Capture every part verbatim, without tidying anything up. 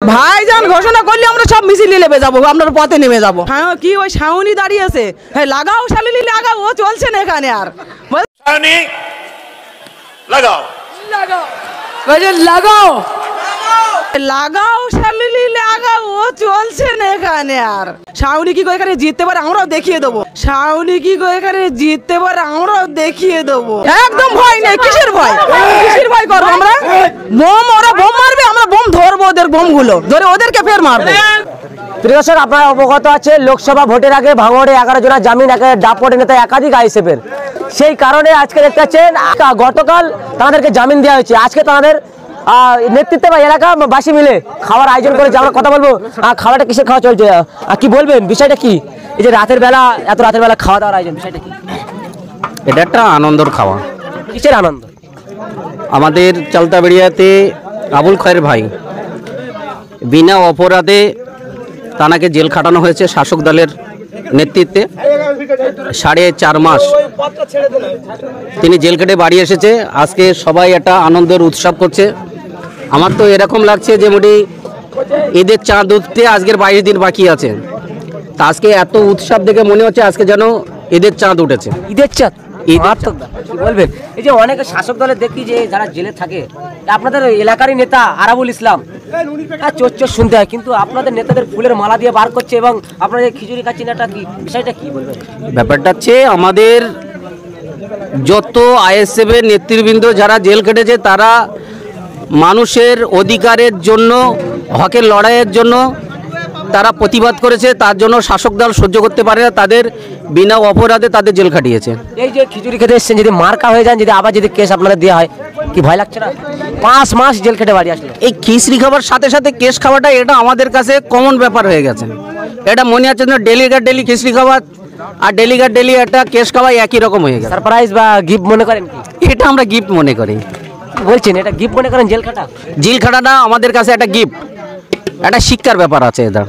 ভাইজান ঘোষণা করলে আমরা সব মিছিল নেমে যাবো, আপনার পথে নেমে যাবো। হ্যাঁ কি ওই শাওনি দাঁড়িয়েছে, হ্যাঁ লাগাও শালিলি লাগাও, ও চলছে না এখানে আর। শাওনি লাগাও লাগাও লাগাও লাগাও শালিলি লাগাও, ও চলছে না এখানে আর। শাওনি কি এখানে জিততে পারে আমরাও দেখিয়ে দেবো, শাওনি কি এখানে জিততে পারে আমরাও দেখিয়ে দেবো। একদম ভয় নেই, কিসের ভয়, কিসের ভয় করবো আমরা? বোম, ওরা বোম মারবে, আমরা বোম ধরবো, ওদের বোম গুলো ধরে ওদেরকে ফের মারবো। দর্শক আপনারা অবগত আছে লোকসভা ভোটের আগে ভাঙড়ে এগারো জনের জামিন দাপটে নেতা একাধিক আইএসএফের, সেই কারণে আজকে দেখতে পাচ্ছেন গতকাল তাদেরকে জামিন দেওয়া হয়েছে। আজকে তাদের নেতৃত্বে বা এলাকাবাসী মিলে খাওয়ার আয়োজন করেছে। আমরা কথা বলবো খাওয়াটা কিসের খাওয়া চলছে, কি বলবেন বিষয়টা কি? এই যে রাতের বেলা এত রাতের বেলা খাওয়া দাওয়ার আয়োজন, বিষয়টা কি? এটা একটা আনন্দর খাওয়া। কিসের আনন্দ? আমাদের চালতাবেড়িয়াতে আবুল খয়ের ভাই বিনা অপরাধে তানাকে জেল খাটানো হয়েছে শাসক দলের নেতৃত্বে। সাড়ে চার মাস তিনি জেল কেটে বাড়ি এসেছে। আজকে সবাই একটা আনন্দের উৎসব করছে। আমার তো এরকম লাগছে যে মোটামুটি ঈদের চাঁদ উঠতে আজকের বাইশ দিন বাকি আছে। তা আজকে এত উৎসব দেখে মনে হচ্ছে আজকে যেন ঈদের চাঁদ উঠেছে। ঈদের চাঁদ বলবেন? এই যে অনেকে শাসক দলের দেখি যে যারা জেলে থাকে, আপনাদের এলাকারই নেতা আরাবুল ইসলাম চোর চোর শুনতে হয়, কিন্তু আপনাদের নেতাদের ফুলের মালা দিয়ে বার করছে এবং আপনাদের খিচুড়ি খাচ্ছেন, এটা কি বিষয়টা কি বলবেন? ব্যাপারটা হচ্ছে আমাদের যত আইএসএফ এর নেতৃবৃন্দ যারা জেল কেটেছে তারা মানুষের অধিকারের জন্য, হকের লড়াইয়ের জন্য তারা প্রতিবাদ করেছে। তার জন্য শাসক দল সহ্য করতে পারে না, তাদের বিনা অপরাধে তাদের জেল খাটিয়েছে। এই যে খিচুড়ি খেতে এসছেন, যদি মার্কা হয়ে যান, যদি আবার যদি কেস আপনাদের দেওয়া হয়, কি ভয় লাগছে না? পাঁচ মাস জেল খেটে বাড়ি আসলে এই খিচড়ি খাবার সাথে সাথে কেস খাওয়াটা এটা আমাদের কাছে কমন ব্যাপার হয়ে গেছে। এটা মনে হচ্ছে না ডেলিগার ডেলি খিচড়ি খাওয়া আর ডেলিগার ডেলি একটা কেস খাওয়া একই রকম হয়ে গেছে। সারপ্রাইজ বা গিফট মনে করেন কি? এটা আমরা গিফট মনে করি। বলছেন এটা গিফট মনে করেন? জেল খাটা, জেল খাটাটা আমাদের কাছে একটা গিফট, একটা শিক্ষার ব্যাপার আছে। এটা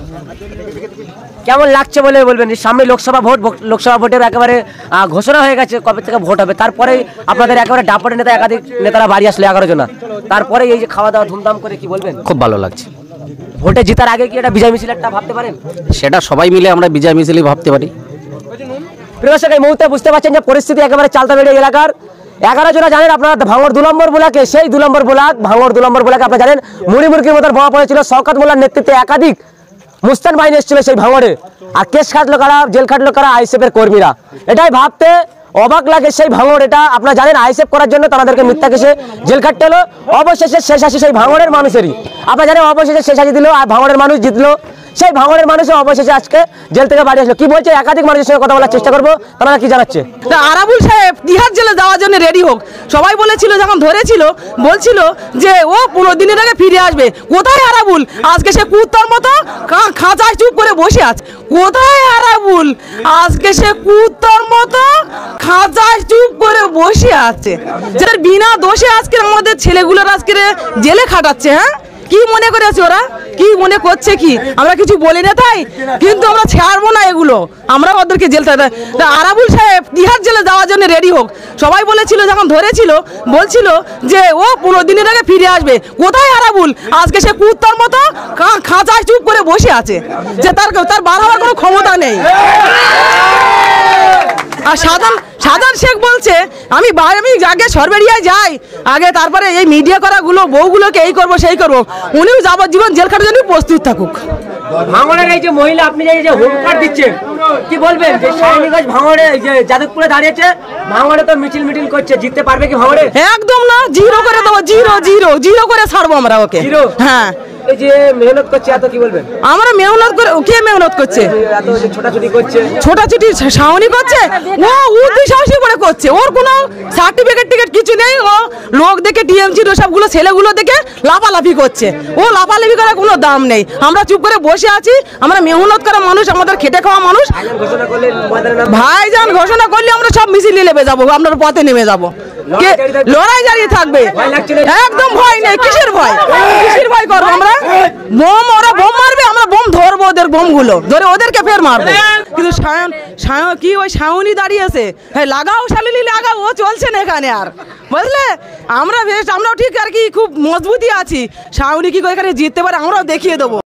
কেমন লাগছে বলে বলবেন? সামনে লোকসভা ভোট, লোকসভা ভোটের একেবারে ঘোষণা হয়ে গেছে কবে থেকে ভোট হবে, তারপরে আপনাদের একেবারে ডাপটে নেতা একাধিক নেতারা বাড়ি আসলে এগারো জনা, তারপরে এই যে খাওয়া দাওয়া ধুমধাম করে, কি বলবেন? খুব ভালো লাগছে। ভোটে জেতার আগে কি এটা বিজয় মিছিল একটা ভাবতে পারেন? সেটা সবাই মিলে আমরা বিজয় মিছিলই ভাবতে পারি। প্রিয় দর্শক, এই মুহূর্তে বুঝতে পারছেন যে পরিস্থিতি একেবারে চালতাবেড়িয়া এলাকার এগারো জনা জানেন আপনারা ভাঙড় দু নম্বর ব্লকে, সেই দু নম্বর ব্লক ভাঙড় দু নম্বর ব্লকে আপনারা জানেন মুড়িমুড়কির মতন বোমা পড়েছিল। শওকত মোল্লার নেতৃত্বে একাধিক মুস্তান বাহিনী এসেছিল সেই ভাঙড়ে, আর কেস খাটলো কারা? জেল খাটলো কারা? আইএসএফ এর কর্মীরা। এটাই ভাবতে অবাক লাগে। সেই ভাঙড়, এটা আপনারা জানেন আইএসএফ করার জন্য তাদেরকে মিথ্যা কেসে জেল খাটতে হলো। অবশেষে শেষ হাসি সেই ভাঙড়ের মানুষেরই। আপনারা জানেন অবশেষে শেষ হাসি দিল আর ভাঙড়ের মানুষ জিতলো। সেই ভাঙড়ের মানুষের অবশেষে আজকে জেল থেকে বাড়ি আসলো। কি বলছে একাধিক মানুষের সঙ্গে কথা বলার চেষ্টা করবো, তারা কি জানাচ্ছে? আরাবুল সাহেব তিহার জেলে যাওয়ার জন্য রেডি হোক। সবাই বলেছিল যখন ধরেছিল, বলছিল যে ও পনেরো দিনের আগে ফিরে আসবে। কোথায় আরাবুল? আজকে সে কুত্তার মতো খাঁচায় চুপ করে বসে আছে। কোথায় আরাবুল? আজকে সে কুত্তার মতো খাঁচায় চুপ করে বসে আছে। যাদের বিনা দোষে আজকে আমাদের ছেলেগুলোর আজকে জেলে খাটাচ্ছে। হ্যাঁ কি মনে করেছে ওরা? কি মনে করছে কি? আমরা কিছু বলি না তাই, কিন্তু আমরা ছাড়বো না এগুলো, আমরা ওদেরকে জেল থেকে। আরাবুল সাহেব তিহার জেলে যাওয়ার জন্য রেডি হোক। সবাই বলেছিল যখন ধরেছিল, বলছিল যে ও পনেরো দিনের আগে ফিরে আসবে। কোথায় আরাবুল? আজকে সে কুত্তার মতো খাঁচায় চুপ করে বসে আছে, যে তার তার বার হওয়ার কোনো ক্ষমতা নেই। আর সাধারণ সাধারণ শেখ বলছে আমি আমি আগে সরবেরিয়ায় যাই, আগে তারপরে এই মিডিয়া করাগুলো বউগুলোকে এই করবো সেই করবো। উনিও যাবজ্জীবন জেল খাটার জন্য প্রস্তুত থাকুক। ভাঙড়ের এই যে মহিলা আপনি যে হোম কার্ড দিচ্ছেন, কি বলবেন? যে শাইনিগঞ্জ ভাঙড়ে যে যাদবপুরে দাঁড়িয়েছে, ভাঙড়ে তো মিছিল মিটিং করছে, জিততে পারবে কি ভাঙড়ে? একদম না, জিরো করে দেবো, জিরো জিরো জিরো করে ছাড়বো আমরা ওকে। হ্যাঁ এই যে মেহনত করছে এত, কি বলবেন? আমরা মেহনত করে, কে মেহনত করছে? এত যে ছোটাছুটি করছে, ছোটাছুটি শাওনি করছে, ও উর্দি সাহসী করে করছে। ওর কোনো সার্টিফিকেট টিকেট কিছু নেই। ও লোক দেখে টিএমসি সবগুলো ছেলেগুলো দেখে লাফালাফি করছে। ও লাফালাফি করার কোনো দাম নেই। আমরা চুপ করে বসে আছি, আমরা মেহনত করা মানুষ, আমাদের খেটে খাওয়া মানুষ। ভাইজান ঘোষণা করলে আমরা সব মিছিল নেমে যাবো, আপনার পথে নেমে যাবো। লড়াই জারি থাকবে, একদম ভয় নেই। কিসের ভয়, কিসের ভয় করবো আমরা? বোম, ওরা বোম মারবে, আমরা বোম ধরবো, ওদের বোম গুলো ধরে ওদেরকে ফের মারবো। কিন্তু সায়ন সায়ন কি ওই সায়নই দাঁড়িয়েছে, হ্যাঁ লাগাও শালিনী লাগাও, ও চলছে না এখানে আর, বুঝলে? আমরা বেশ আমরাও ঠিক আর কি খুব মজবুতি আছি, সায়নী কি করে এখানে জিততে পারে আমরাও দেখিয়ে দেবো।